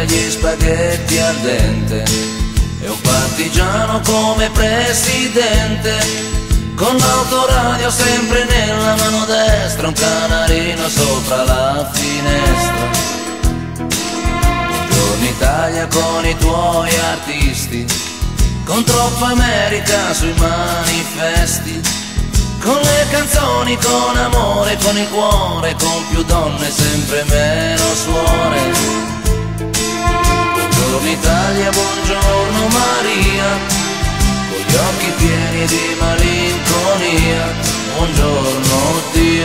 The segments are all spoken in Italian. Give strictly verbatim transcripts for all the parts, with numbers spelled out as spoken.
agli spaghetti al dente, e un partigiano come presidente, con l'autoradio sempre nella mano destra, un canarino sopra la finestra. Buongiorno Italia con i tuoi artisti, con troppa America sui manifesti, con le canzoni, con amore, con il cuore, con più donne, sempre meno suore. Buongiorno Italia, buongiorno Maria, con gli occhi pieni di malinconia. Buongiorno Dio,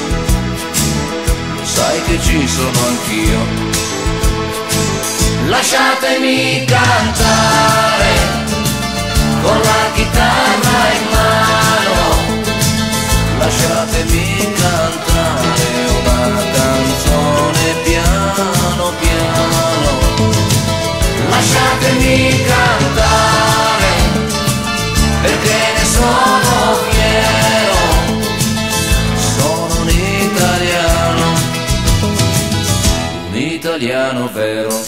lo sai che ci sono anch'io. Lasciatemi cantare con la chitarra in mano, lasciatemi cantare una canzone piano piano. Lasciatemi cantare perché ne sono fiero, sono un italiano, un italiano vero.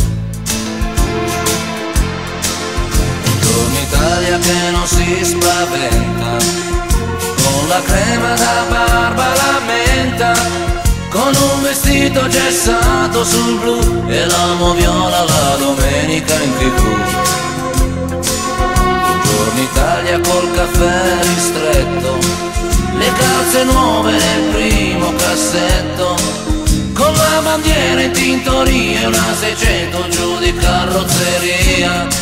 Un'Italia che non si spaventa, con la crema da barba la menta, con un vestito gessato sul blu e l'amo viola la domenica in tv. Buongiorno Italia col caffè ristretto, le calze nuove nel primo cassetto, con la bandiera in tintoria e una seicento giù di carrozzeria.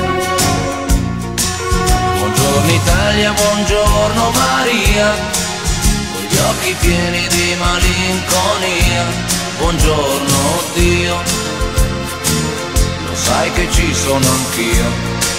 Buongiorno Italia, buongiorno Maria, con gli occhi pieni di malinconia. Buongiorno Dio, lo sai che ci sono anch'io.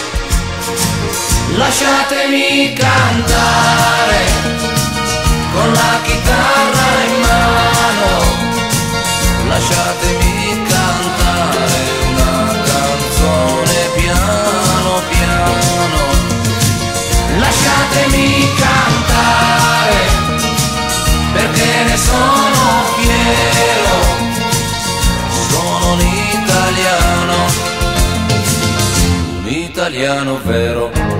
Lasciatemi cantare con la chitarra in mano, lasciatemi cantare una canzone piano piano. Lasciatemi cantare perché ne sono fiero, sono un italiano, un italiano vero.